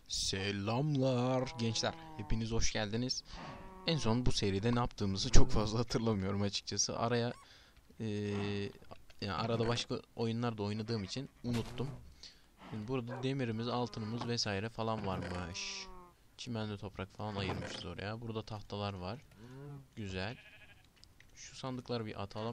Selamlar gençler. Hepiniz hoş geldiniz. En son bu seride ne yaptığımızı çok fazla hatırlamıyorum açıkçası. Araya yani arada başka oyunlar da oynadığım için unuttum. Şimdi burada demirimiz, altınımız vesaire falan varmış. Çimento toprak falan ayırmışız oraya. Burada tahtalar var. Güzel. Şu sandıkları bir atalım.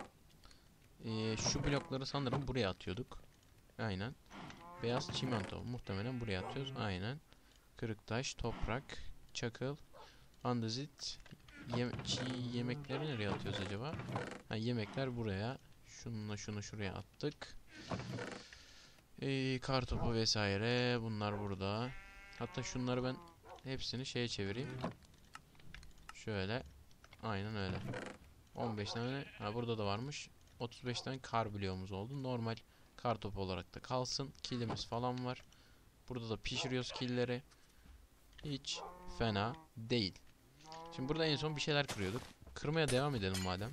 Şu blokları sanırım buraya atıyorduk. Aynen. Beyaz çimento muhtemelen buraya atıyoruz. Aynen. Kırık taş, toprak, çakıl, andezit, çiğ yemekleri nereye atıyoruz acaba? Ha, yemekler buraya. Şununla şunu şuraya attık. Kartopu vesaire bunlar burada. Hatta şunları ben hepsini şeye çevireyim. Şöyle. Aynen öyle. 15 tane. Ha, burada da varmış. 35 tane kar bloğumuz oldu. Normal kartopu olarak da kalsın. Kilimiz falan var. Burada da pişiriyoruz killeri. Hiç fena değil. Şimdi burada en son bir şeyler kırıyorduk. Kırmaya devam edelim madem.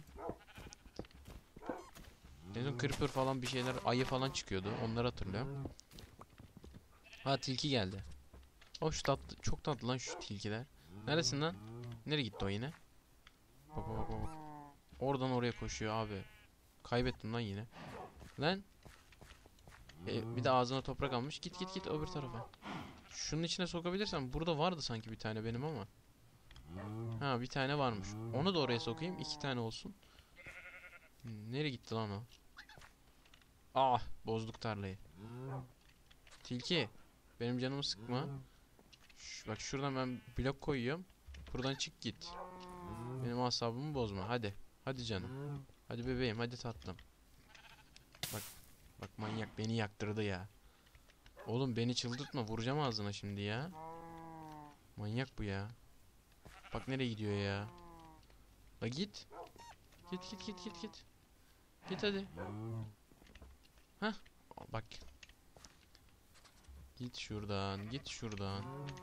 En son creeper falan bir şeyler, ayı falan çıkıyordu. Onları hatırlıyorum. Ha, tilki geldi. Hoş tatlı, çok tatlı lan şu tilkiler. Neresin lan? Nereye gitti o yine? Bak bak bak bak. Oradan oraya koşuyor abi. Kaybettim lan yine. Lan. Bir de ağzına toprak almış. Git git git öbür tarafa. Şunun içine sokabilirsem. Burada vardı sanki bir tane benim ama. Ha, bir tane varmış. Onu da oraya sokayım. 2 tane olsun. Nereye gitti lan o? Ah, bozduk tarlayı. Tilki, benim canımı sıkma. Bak şuradan ben blok koyuyorum. Buradan çık git. Benim asabımı bozma. Hadi. Hadi canım. Hadi bebeğim, hadi tatlım. Bak. Bak manyak beni yaktırdı ya. Oğlum beni çıldırtma. Vuracağım ağzına şimdi ya. Manyak bu ya. Bak nereye gidiyor ya. La git. Git git git git git. Git hadi. Hah. Bak. Git şuradan. Git şuradan.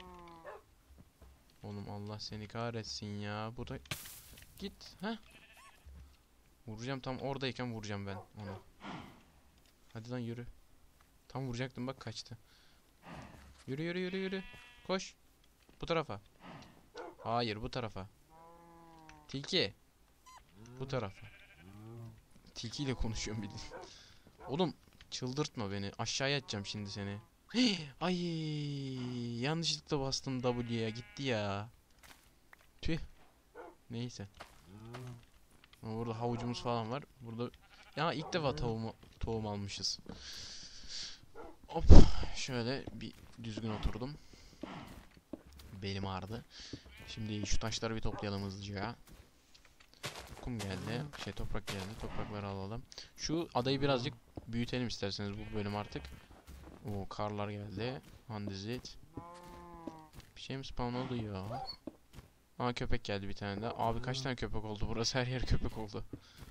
Oğlum Allah seni kahretsin ya. Bu da... Git. Heh. Vuracağım, tam oradayken vuracağım ben onu. Hadi lan yürü. Tam vuracaktım bak kaçtı. Yürü yürü yürü yürü. Koş. Bu tarafa. Hayır, bu tarafa. Tilki. Bu tarafa. Tilkiyle konuşuyorum bir de. Oğlum çıldırtma beni. Aşağıya atacağım şimdi seni. Ay, yanlışlıkla bastım W'ye, gitti ya. Tüh. Neyse. Ama burada havucumuz falan var. Burada ya ilk defa tohum almışız. Hop, şöyle bir düzgün oturdum. Belim ağrıdı. Şimdi şu taşları bir toplayalım hızlıca. Kum geldi. Toprak geldi. Toprakları alalım. Şu adayı birazcık büyütelim isterseniz bu bölüm artık. O karlar geldi. Andezit. Bir şey mi spawn oldu ya? Aa, köpek geldi bir tane de. Abi kaç tane köpek oldu? Burası her yer köpek oldu.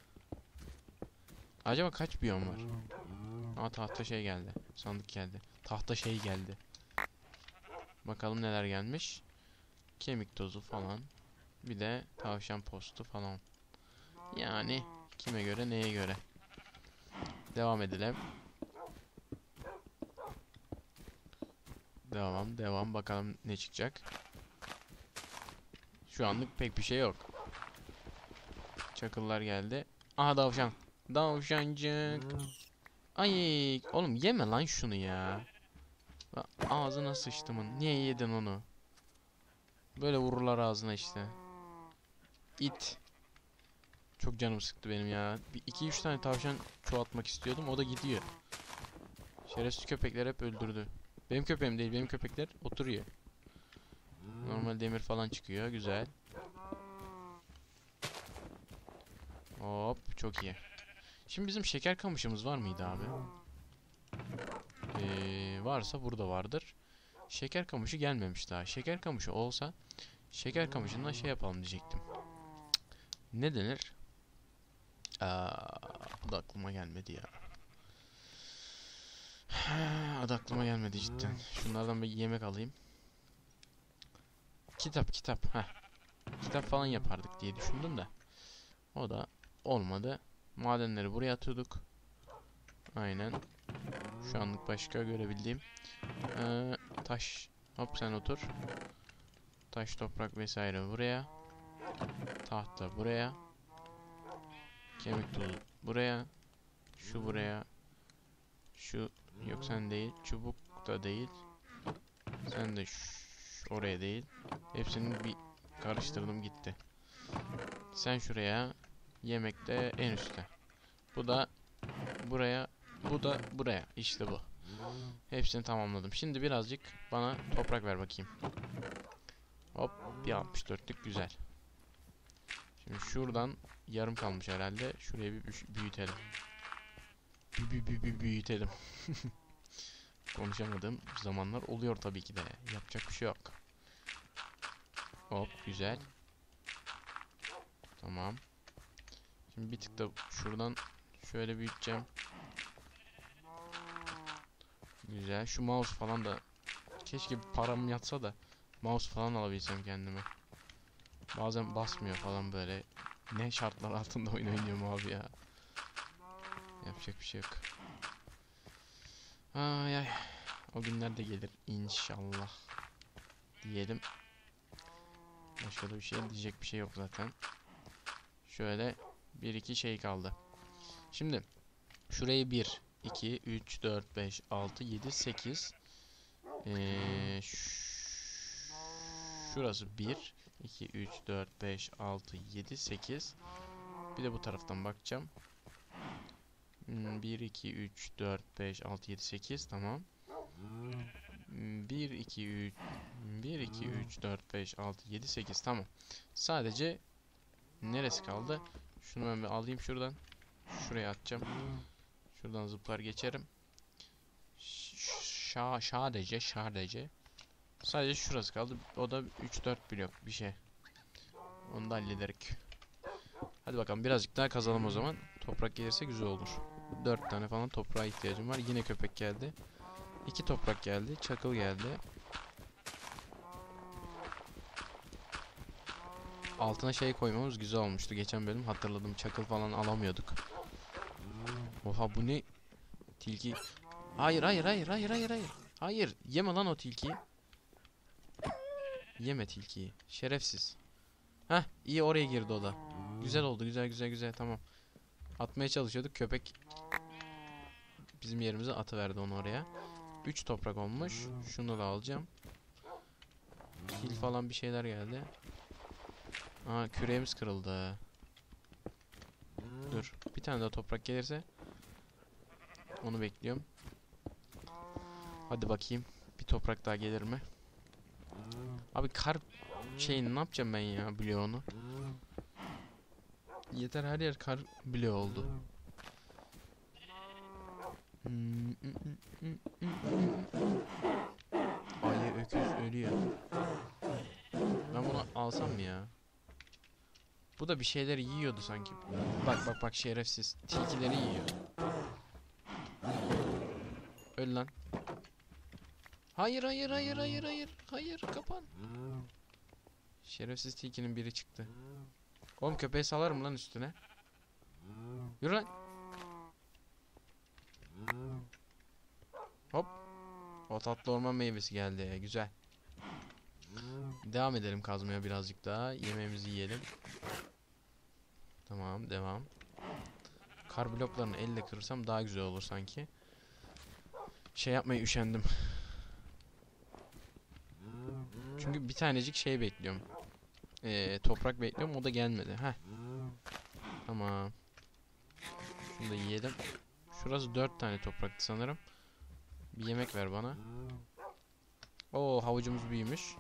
Acaba kaç biyom var? Aa, tahta şey geldi. Sandık geldi. Tahta şey geldi. Bakalım neler gelmiş. Kemik tozu falan. Bir de tavşan postu falan. Yani kime göre neye göre. Devam edelim. Devam devam, bakalım ne çıkacak. Şu anlık pek bir şey yok. Çakıllar geldi. Aha, tavşan. Tavşancık. Ay oğlum, yeme lan şunu ya. Ağzına sıçtımın. Niye yedin onu? Böyle vururlar ağzına işte. İt. Çok canım sıktı benim ya. 2-3 tane tavşan çoğaltmak istiyordum. O da gidiyor. Şerefsiz köpekler hep öldürdü. Benim köpeğim değil. Benim köpekler oturuyor. Normal demir falan çıkıyor. Güzel. Hop. Çok iyi. Şimdi bizim şeker kamışımız var mıydı abi? Varsa burada vardır. Şeker kamışı gelmemiş daha. Şeker kamışı olsa şeker kamışından şey yapalım diyecektim. Ne denir? Adı aklıma gelmedi ya. Adı aklıma gelmedi cidden. Şunlardan bir yemek alayım. Kitap. Heh. Kitap falan yapardık diye düşündüm de. O da olmadı. Madenleri buraya atıyorduk. Aynen. Şu anlık başka görebildiğim taş Hop sen otur. Taş, toprak vesaire buraya. Tahta buraya. Kemik tozu buraya. Şu buraya. Şu yok sen değil. Çubuk da değil. Sen de oraya değil. Hepsini bir karıştırdım gitti. Sen şuraya. Yemek de en üstte. Bu da buraya. Bu da buraya. İşte bu. Hepsini tamamladım. Şimdi birazcık bana toprak ver bakayım. Hop bir 64'lük güzel. Şimdi şuradan yarım kalmış herhalde. Şuraya bir büyütelim. Büyütelim. Konuşamadığım zamanlar oluyor tabii ki de. Yapacak bir şey yok. Hop güzel. Tamam. Şimdi bir tık da şuradan şöyle büyüteceğim. Güzel. Şu mouse falan da keşke param yatsa da mouse falan alabilsem kendime. Bazen basmıyor falan böyle. Ne şartlar altında oyun oynuyorum abi ya. Yapacak bir şey yok. Ay ay. O günler de gelir inşallah. Diyelim. Başka da bir şey diyecek bir şey yok zaten. Şöyle bir iki şey kaldı. Şimdi şurayı 1 2 3 4 5 6 7 8 şurası 1 2 3 4 5 6 7 8. Bir de bu taraftan bakacağım. 1 2 3 4 5 6 7 8 tamam. 1 2 3 1 2 3 4 5 6 7 8 tamam. Sadece neresi kaldı? Şunu ben bir alayım şuradan. Şuraya atacağım. Şuradan zıplar geçerim. Sadece şurası kaldı. O da 3-4 blok bir şey. Onu da hallederik. Hadi bakalım birazcık daha kazalım o zaman. Toprak gelirse güzel olur. 4 tane falan toprağa ihtiyacım var. Yine köpek geldi. 2 toprak geldi. Çakıl geldi. Altına şey koymamız güzel olmuştu. Geçen bölüm hatırladım. Çakıl falan alamıyorduk. Oha bu ne? Tilki. Hayır hayır hayır hayır hayır hayır. Hayır yeme lan o tilkiyi. Yeme tilkiyi. Şerefsiz. Heh iyi oraya girdi o da. Güzel oldu güzel güzel güzel tamam. Atmaya çalışıyorduk köpek. Bizim yerimize atıverdi onu oraya. 3 toprak olmuş. Şunu da alacağım. Kil falan bir şeyler geldi. Aa küreğimiz kırıldı. Dur bir tane daha toprak gelirse onu bekliyorum. Hadi bakayım. Bir toprak daha gelir mi? Abi kar şeyini ne yapacağım ben ya bloğunu? Yeter her yer kar bloğu oldu. Ayı öküz ölüyor. Ben bunu alsam mı ya? Bu da bir şeyler yiyordu sanki. Bak bak bak şerefsiz. Tilkileri yiyor. Öl lan. Hayır hayır hayır hayır hayır. Hayır kapan. Şerefsiz tilkinin biri çıktı. Oğlum köpeği salarım lan üstüne. Yürü lan. Hop. O tatlı orman meyvesi geldi. Güzel. Devam edelim kazmaya birazcık daha. Yemeğimizi yiyelim. Tamam devam. Kar bloklarını elle kırırsam daha güzel olur sanki. Şey yapmaya üşendim. Çünkü bir tanecik şey bekliyorum. Toprak bekliyorum o da gelmedi. Heh. Tamam. Şunu da yiyelim. Şurası 4 tane topraktı sanırım. Bir yemek ver bana. Oo havucumuz büyümüş.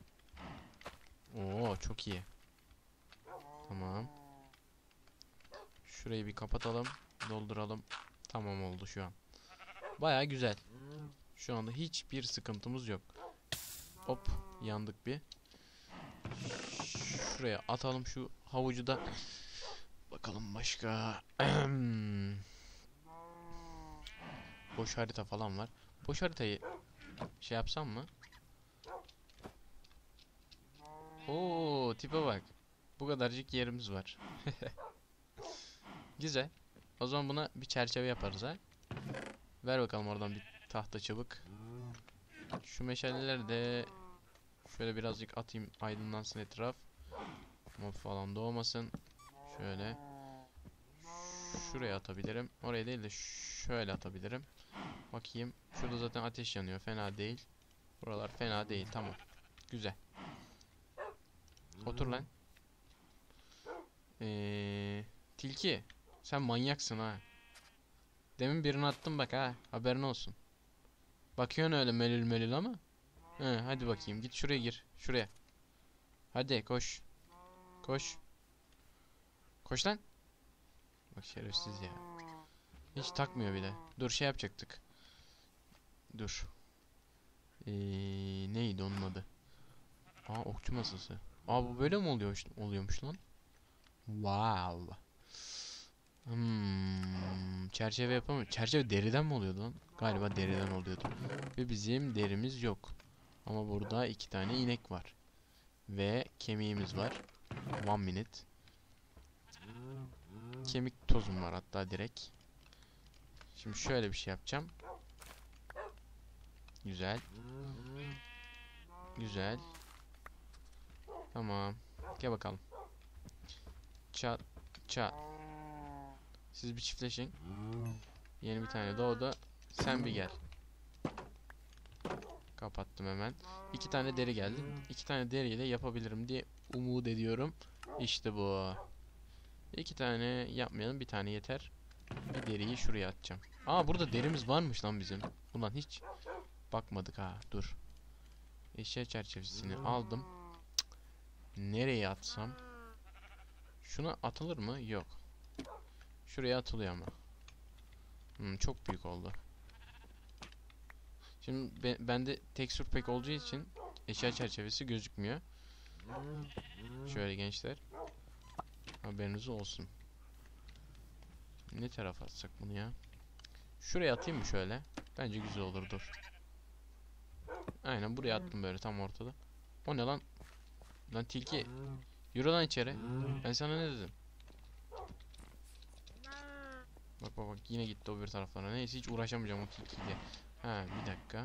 Oo çok iyi. Tamam. Şurayı bir kapatalım. Dolduralım. Tamam oldu şu an. Baya güzel. Şu anda hiçbir sıkıntımız yok. Hop yandık bir. Şuraya atalım şu havucu da. Bakalım başka. Boş harita falan var. Boş haritayı şey yapsam mı? Oo tipe bak. Bu kadarcık yerimiz var. Güzel. O zaman buna bir çerçeve yaparız ha. Ver bakalım oradan bir tahta çubuk. Şu meşaleleri de şöyle birazcık atayım, aydınlansın etraf. Mob falan doğmasın. Şöyle. Şuraya atabilirim. Oraya değil de şöyle atabilirim. Bakayım. Şurada zaten ateş yanıyor. Fena değil. Buralar fena değil. Tamam. Güzel. Otur lan. Tilki. Sen manyaksın ha. Demin birini attım bak ha. Haberin olsun. Bakıyorsun öyle melül melül ama. He, hadi bakayım. Git şuraya gir. Şuraya. Hadi koş. Koş. Koş lan. Bak şerefsiz ya. Hiç takmıyor bile. Dur şey yapacaktık. Dur. Neydi onun adı? Aa, okçu masası. Aa, bu böyle mi oluyormuş lan? Wow. Çerçeve yapamıyorum. Çerçeve deriden mi oluyordu lan? Galiba deriden oluyordu. Ve bizim derimiz yok. Ama burada 2 tane inek var. Ve kemiğimiz var. 1 minute. Kemik tozum var hatta direkt. Şimdi şöyle bir şey yapacağım. Güzel. Güzel. Tamam. Gel bakalım. Çat. Çat. Siz bir çiftleşin. Yeni bir tane doğdu. Sen bir gel. Kapattım hemen. 2 tane deri geldi. 2 tane deriyle yapabilirim diye umut ediyorum. İşte bu. 2 tane yapmayalım. 1 tane yeter. Bir deriyi şuraya atacağım. Aa, burada derimiz varmış lan bizim. Ulan hiç bakmadık ha. Dur. Eşya çerçevesini aldım. Nereye atsam? Şuna atılır mı? Yok. Şuraya atılıyor ama. Çok büyük oldu. Şimdi bende tekstür pek olduğu için eşya çerçevesi gözükmüyor. Şöyle gençler. Haberiniz olsun. Ne tarafa atsak bunu ya? Şuraya atayım mı şöyle? Bence güzel olur, dur. Aynen buraya attım böyle tam ortada. O ne lan? Lan tilki. Yürü lan içeri. Ben sana ne dedim? Bak bak bak, yine gitti o bir taraflara. Neyse, hiç uğraşamayacağım o tilkiyle. Ha, bir dakika.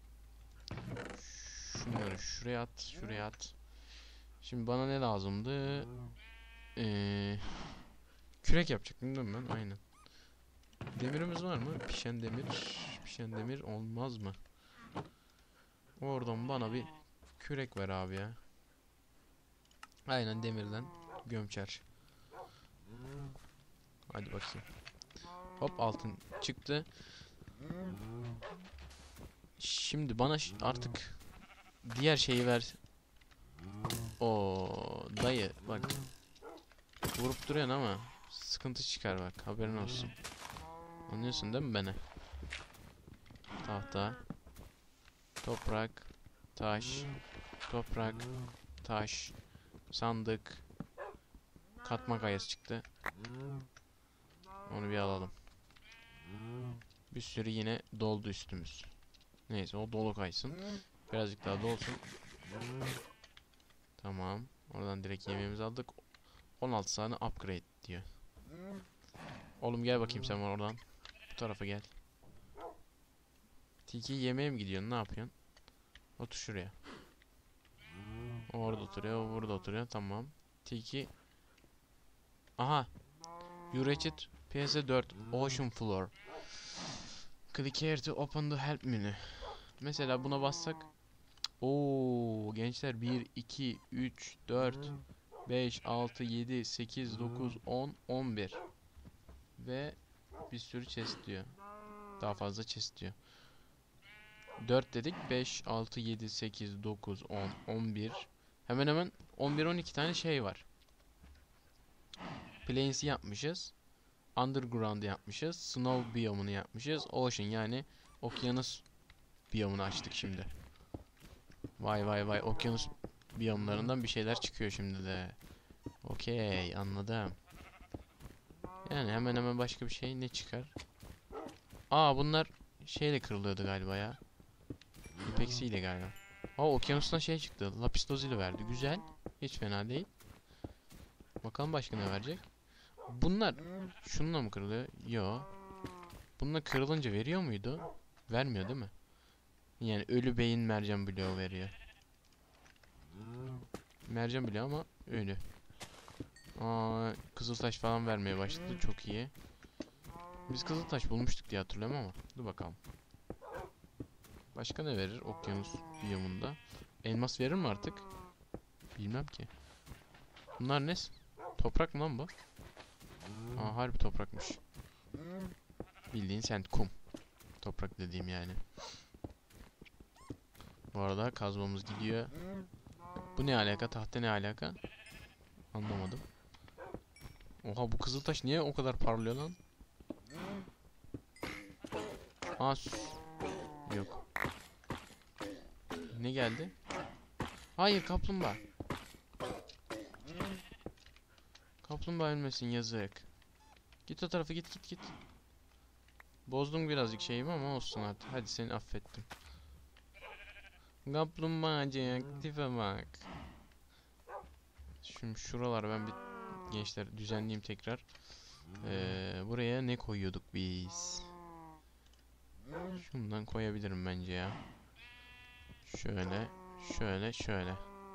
Şunları şuraya at, şuraya at. Şimdi bana ne lazımdı? Kürek yapacaktım değil mi ben? Aynen. Demirimiz var mı? Pişen demir. Pişen demir olmaz mı? Oradan bana bir kürek ver abi ya. Aynen, demirden gömçer. Hadi bakayım. Hop, altın çıktı. Şimdi bana artık diğer şeyi ver. O dayı bak. Vurup duruyorsun ama sıkıntı çıkar bak, haberin olsun. Anlıyorsun değil mi beni? Tahta. Toprak. Taş. Toprak. Taş. Sandık. Katma kayası çıktı. Onu bir alalım. Bir sürü yine doldu üstümüz. Neyse, o dolu kaysın. Birazcık daha dolsun. Tamam. Oradan direkt yemeğimizi aldık. 16 tane upgrade diyor. Oğlum gel bakayım sen oradan. Bu tarafa gel. Tilki yemeğe mi gidiyorsun? Ne yapıyorsun? Otur şuraya. O orada oturuyor, o burada oturuyor. Tamam. Tilki. Aha. Uratched PS4 Ocean Floor. Click here to open the help menü. Mesela buna bassak. Oo gençler, 1 2 3 4 5 6 7 8 9 10 11 ve bir sürü chest diyor. Daha fazla chest diyor. 4 dedik, 5 6 7 8 9 10 11. Hemen hemen 11 12 tane şey var. Plains'i yapmışız. Underground yapmışız. Snow biyomunu yapmışız. Ocean, yani okyanus biyomunu açtık şimdi. Vay vay vay, okyanus biyomlarından bir şeyler çıkıyor şimdi de. Okey, anladım. Yani hemen hemen başka bir şey ne çıkar? Aa, bunlar şeyle kırılıyordu galiba ya. İpeksi ile galiba. Aa, okyanustan şey çıktı. Lapis lazuli verdi. Güzel. Hiç fena değil. Bakalım başka ne verecek. Bunlar şununla mı kırılıyor? Yo. Bununla kırılınca veriyor muydu? Vermiyor değil mi? Yani ölü beyin mercan bloğu veriyor. Mercan bloğu ama ölü. Aa, kızıltaş falan vermeye başladı. Çok iyi. Biz kızıltaş bulmuştuk diye hatırlıyorum ama. Dur bakalım. Başka ne verir okyanus biyomunda? Elmas verir mi artık? Bilmem ki. Bunlar ne? Toprak mı lan bu? Aa, harbi toprakmış. Bildiğin sen kum. Toprak dediğim yani. Bu arada kazmamız gidiyor. Bu ne alaka? Tahta ne alaka? Anlamadım. Oha, bu kızıltaş niye o kadar parlıyor lan? Aa, yok. Ne geldi? Hayır, kaplumbağa. Kaplumbağa ölmesin, yazık. Git o tarafa, git. Bozdum birazcık şeyimi ama olsun artık. Hadi, seni affettim. Kaplumbağacık tipe bak. Şimdi şuralar ben bir gençler düzenleyeyim tekrar. Buraya ne koyuyorduk biz? Şundan koyabilirim bence ya. Şöyle.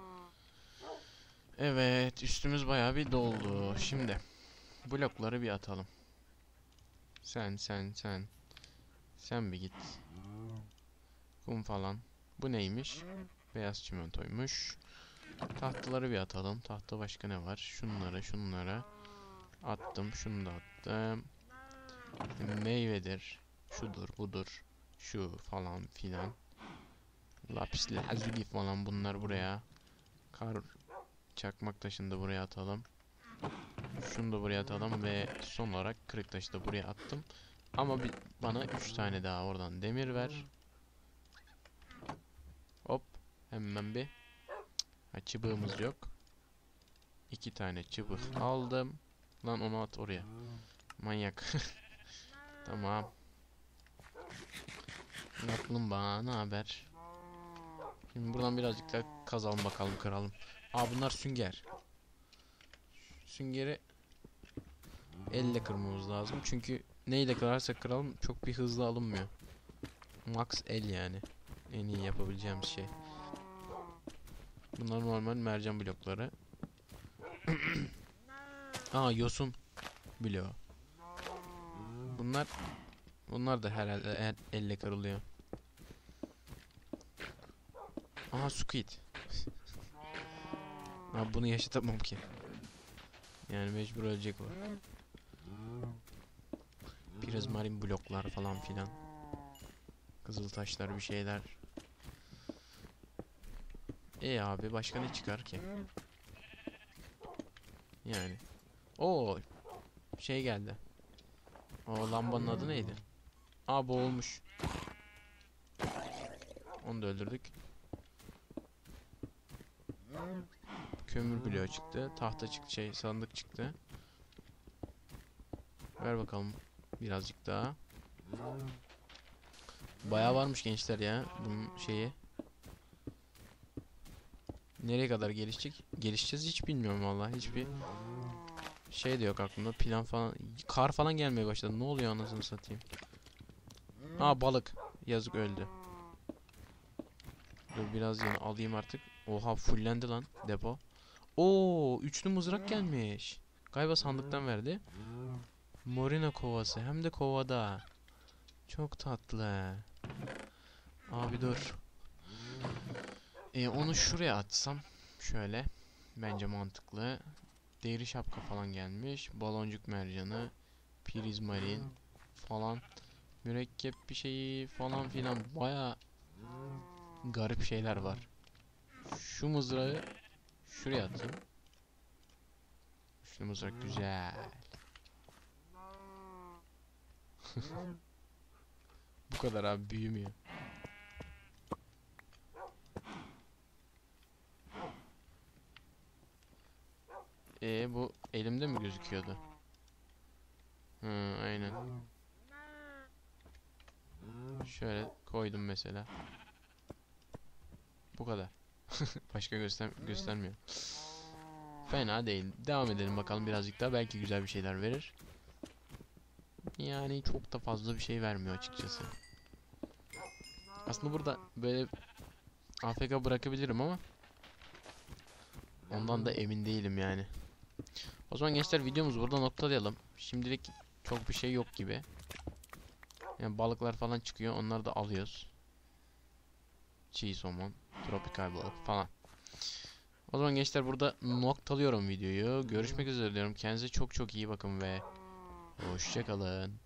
Evet, üstümüz bayağı bir doldu. Şimdi blokları bir atalım. Sen. Sen bir git. Kum falan. Bu neymiş? Beyaz çimentoymuş. Tahtaları bir atalım. Tahta başka ne var? Şunlara. Attım. Şunu da attım. Meyvedir. Şudur budur. Şu falan filan. Lapis lazuli falan, bunlar buraya. Kar çakmak taşını da buraya atalım. Şunu da buraya atalım ve son olarak kırık taşı da buraya attım. Ama bana 3 tane daha oradan demir ver. Hop. Hemen bir. Ha, çubuğumuz yok. 2 tane çubuk aldım. Lan onu at oraya. Manyak. Tamam. Kaplumbağa ne haber? Şimdi buradan birazcık daha kazalım bakalım, kıralım. Aa, bunlar sünger. Süngeri elle kırmamız lazım. Çünkü neyle kırarsak kıralım çok bir hızlı alınmıyor. Max el yani. En iyi yapabileceğimiz şey. Bunlar normal mercan blokları. Aa, yosun bloğu. Bunlar da herhalde elle kırılıyor. Aha, squid. Abi bunu yaşatamam ki. Yani mecbur ölecek o. Prizmarin bloklar falan filan. Kızıl taşlar, bir şeyler. Abi başka ne çıkar ki? Yani. Oo, şey geldi. O lambanın adı neydi? Aa, boğulmuş. Onu da öldürdük. Kömür bloğu çıktı. Tahta çıktı, sandık çıktı. Ver bakalım birazcık daha. Bayağı varmış gençler ya bunun şeyi. Nereye kadar gelişecek? Gelişeceğiz hiç bilmiyorum vallahi. Hiçbir şey de yok aklımda. Plan falan. Kar falan gelmeye başladı. Ne oluyor anasını satayım. Aa, balık. Yazık, öldü. Dur biraz yana alayım artık. Oha, fullendi lan depo. Oo, üçlü mızrak gelmiş. Galiba sandıktan verdi. Morina kovası, hem de kovada. Çok tatlı. Abi dur. Onu şuraya atsam. Şöyle. Bence mantıklı. Deri şapka falan gelmiş. Baloncuk mercanı. Prizmarin falan. Mürekkep bir şeyi falan filan. Baya garip şeyler var. Şu mızrağı şuraya atayım. Şu mızrak güzel. Bu kadar abi, büyümüyor. Bu elimde mi gözüküyordu? Hı, aynen. Şöyle koydum mesela. Bu kadar. Başka göstermiyor. Fena değil. Devam edelim bakalım birazcık daha. Belki güzel bir şeyler verir. Yani çok da fazla bir şey vermiyor açıkçası. Aslında burada böyle AFK bırakabilirim ama ondan da emin değilim yani. O zaman gençler videomuzu burada noktalayalım. Şimdilik çok bir şey yok gibi. Yani balıklar falan çıkıyor. Onları da alıyoruz. Çiğ somon, tropikal balık falan. O zaman gençler burada noktalıyorum videoyu. Görüşmek üzere diyorum. Kendinize çok çok iyi bakın ve hoşça kalın.